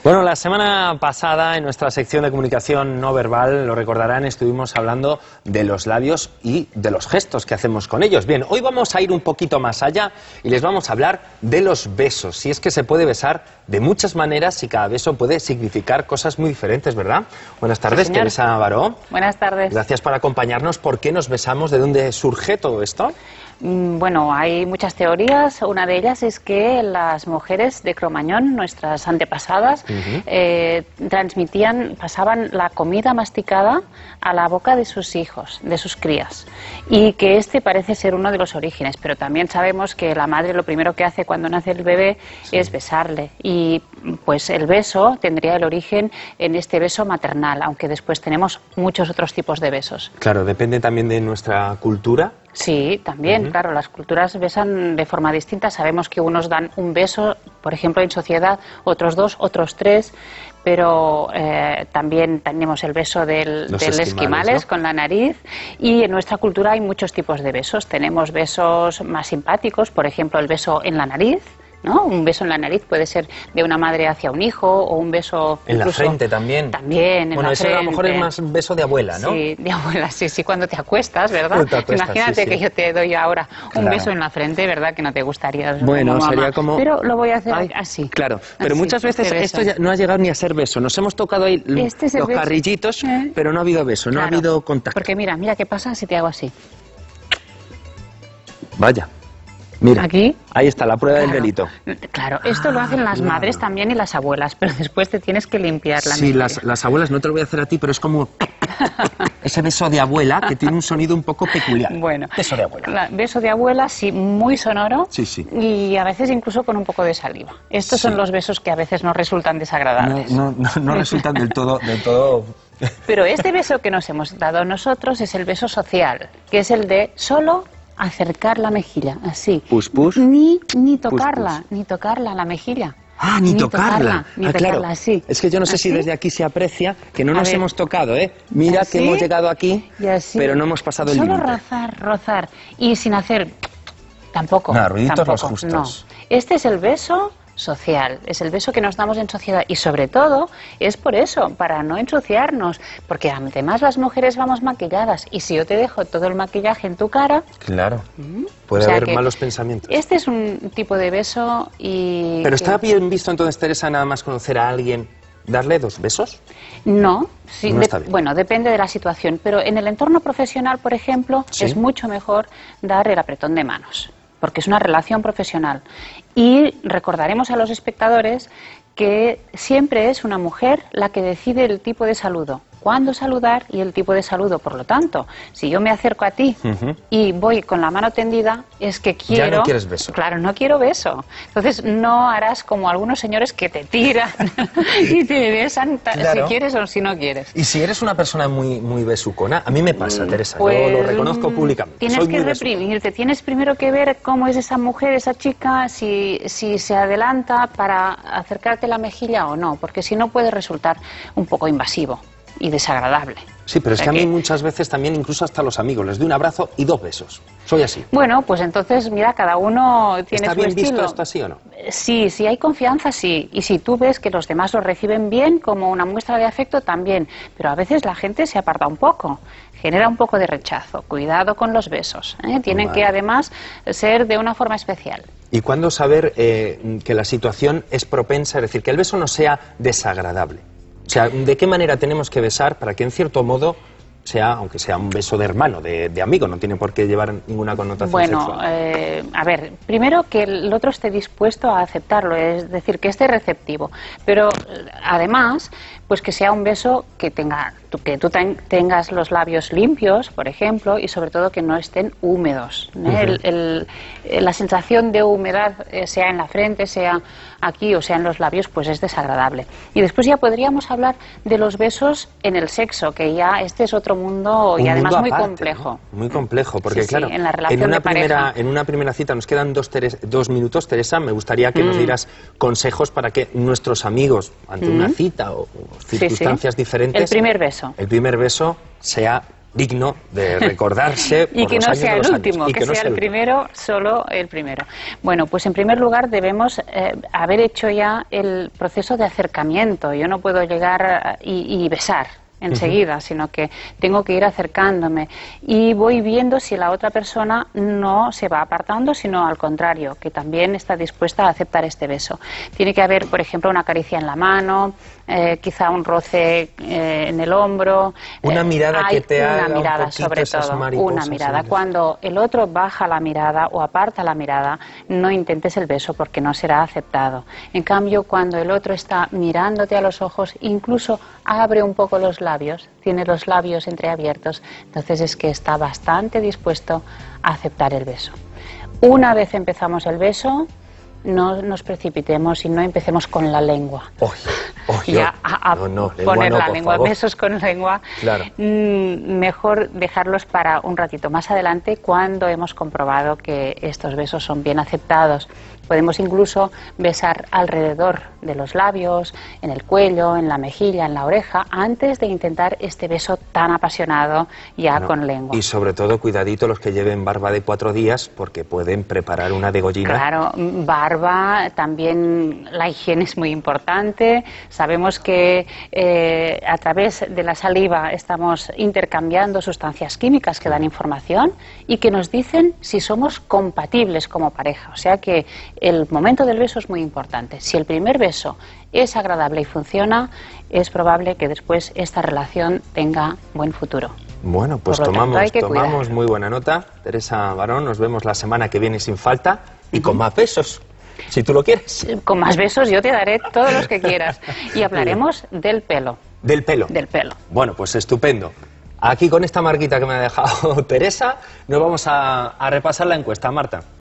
Bueno, la semana pasada en nuestra sección de comunicación no verbal, lo recordarán, estuvimos hablando de los labios y de los gestos que hacemos con ellos. Bien, hoy vamos a ir un poquito más allá y les vamos a hablar de los besos. Si es que se puede besar de muchas maneras y cada beso puede significar cosas muy diferentes, ¿verdad? Buenas tardes, Sí, Teresa Baró. Buenas tardes. Gracias por acompañarnos. ¿Por qué nos besamos? ¿De dónde surge todo esto? Bueno, hay muchas teorías. Una de ellas es que las mujeres de Cromañón, nuestras antepasadas, pasaban la comida masticada a la boca de sus hijos, de sus crías, y que este parece ser uno de los orígenes. Pero también sabemos que la madre lo primero que hace cuando nace el bebé es besarle, y pues el beso tendría el origen en este beso maternal, aunque después tenemos muchos otros tipos de besos. Claro, depende también de nuestra cultura. Sí, también, claro, las culturas besan de forma distinta. Sabemos que unos dan un beso, por ejemplo, en sociedad, otros dos, otros tres, pero también tenemos el beso del esquimales, ¿no? Con la nariz, y en nuestra cultura hay muchos tipos de besos. Tenemos besos más simpáticos, por ejemplo, el beso en la nariz, ¿no? Un beso en la nariz puede ser de una madre hacia un hijo, o un beso en la frente también. También, en bueno, la frente. Eso a lo mejor es más un beso de abuela, ¿no? Sí, de abuela, sí, cuando te acuestas, ¿verdad? Imagínate que yo te doy ahora un beso en la frente, ¿verdad? Que no te gustaría. Bueno, sería como... Pero lo voy a hacer así. Claro, pero así, muchas veces esto ya no ha llegado ni a ser beso. Nos hemos tocado ahí los carrillitos, pero no ha habido beso, no ha habido contacto. Porque mira qué pasa si te hago así. Vaya. Mira, aquí ahí está la prueba del delito. Claro, esto lo hacen las madres también y las abuelas, pero después te tienes que limpiar la mejilla. Sí, las abuelas, no te lo voy a hacer a ti, pero es como ese beso de abuela que tiene un sonido un poco peculiar. Bueno, beso de abuela. Beso de abuela, sí, muy sonoro. Sí, sí. Y a veces incluso con un poco de saliva. Estos son los besos que a veces nos resultan desagradables. No resultan del todo... Pero este beso que nos hemos dado nosotros es el beso social, que es el de solo acercar la mejilla, así. Pus, pus. Ni tocarla, ni tocarla la mejilla. Ah, ni tocarla. Ni tocarla, claro. Sí. Es que yo no sé si desde aquí se aprecia que no nos hemos tocado, ¿eh? Mira que hemos llegado aquí, pero no hemos pasado el límite. Solo rozar. Y sin hacer... Tampoco. No, ruiditos los justos. No. Este es el beso social, es el beso que nos damos en sociedad, y sobre todo es por eso, para no ensuciarnos, porque además las mujeres vamos maquilladas, y si yo te dejo todo el maquillaje en tu cara... Claro, puede haber malos pensamientos. Este es un tipo de beso y... Pero ¿está bien visto entonces, Teresa, nada más conocer a alguien, darle 2 besos? No, sí, no está bien. Bueno, depende de la situación, pero en el entorno profesional, por ejemplo, es mucho mejor dar el apretón de manos, porque es una relación profesional. Y recordaremos a los espectadores que siempre es una mujer la que decide el tipo de saludo, cuándo saludar y el tipo de saludo. Por lo tanto, si yo me acerco a ti y voy con la mano tendida, es que quiero... Ya no quieres beso. Claro, no quiero beso. Entonces no harás como algunos señores que te tiran y te besan si quieres o si no quieres. Y si eres una persona muy besucona, a mí me pasa, Teresa, yo lo reconozco públicamente. Tienes que reprimirte, tienes primero que ver cómo es esa mujer, esa chica, si se adelanta para acercarte la mejilla o no, porque si no puede resultar un poco invasivo y desagradable. Sí, pero es que a mí muchas veces también, incluso hasta los amigos, les doy un abrazo y 2 besos. Soy así. Bueno, pues entonces, mira, cada uno tiene su estilo. ¿Está bien visto esto así o no? Sí, si hay confianza, sí. Y si tú ves que los demás lo reciben bien, como una muestra de afecto, también. Pero a veces la gente se aparta un poco, genera un poco de rechazo. Cuidado con los besos, ¿eh? Tienen que, además, ser de una forma especial. ¿Y cuándo saber que la situación es propensa? Es decir, que el beso no sea desagradable. O sea, ¿de qué manera tenemos que besar para que en cierto modo sea, aunque sea un beso de hermano, de amigo, no tiene por qué llevar ninguna connotación sexual? A ver, primero que el otro esté dispuesto a aceptarlo, es decir, que esté receptivo, pero además, pues que sea un beso que tú tengas los labios limpios, por ejemplo, y sobre todo que no estén húmedos. La sensación de humedad, sea en la frente, sea aquí o sea en los labios, pues es desagradable. Y después ya podríamos hablar de los besos en el sexo, que ya este es otro mundo y además muy complejo. ¿No? Muy complejo, porque claro, en la relación de pareja. En una primera cita nos quedan 2 minutos, Teresa, me gustaría que nos dieras consejos para que nuestros amigos, ante una cita o circunstancias diferentes... El primer beso. El primer beso sea digno de recordarse y por que los no años sea de el los años. último, Y que no sea el primero, solo el primero. Bueno, pues en primer lugar debemos haber hecho ya el proceso de acercamiento. Yo no puedo llegar y besar enseguida, sino que tengo que ir acercándome y voy viendo si la otra persona no se va apartando, sino al contrario, que también está dispuesta a aceptar este beso. Tiene que haber, por ejemplo, una caricia en la mano, quizá un roce en el hombro. Una mirada que te haga una mirada, un poquito sobre esas todo, mariposas una mirada. en el- Cuando el otro baja la mirada o aparta la mirada, no intentes el beso porque no será aceptado. En cambio, cuando el otro está mirándote a los ojos, incluso abre un poco los labios, tiene los labios entreabiertos, entonces es que está bastante dispuesto a aceptar el beso. Una vez empezamos el beso, no nos precipitemos y no empecemos con la lengua. Ya a poner la lengua, besos con lengua, claro. Mejor dejarlos para un ratito más adelante cuando hemos comprobado que estos besos son bien aceptados. Podemos incluso besar alrededor de los labios, en el cuello, en la mejilla, en la oreja, antes de intentar este beso tan apasionado ya con lengua. Y sobre todo, cuidadito los que lleven barba de 4 días, porque pueden preparar una degollina. Claro, barba, también la higiene es muy importante. Sabemos que a través de la saliva estamos intercambiando sustancias químicas que dan información y que nos dicen si somos compatibles como pareja. O sea que el momento del beso es muy importante. Si el primer beso es agradable y funciona, es probable que después esta relación tenga buen futuro. Bueno, pues tomamos muy buena nota. Teresa Barón, nos vemos la semana que viene sin falta y con más besos, si tú lo quieres. Con más besos yo te daré todos los que quieras. Y hablaremos del pelo. ¿Del pelo? Del pelo. Bueno, pues estupendo. Aquí con esta marquita que me ha dejado Teresa, nos vamos a repasar la encuesta, Marta.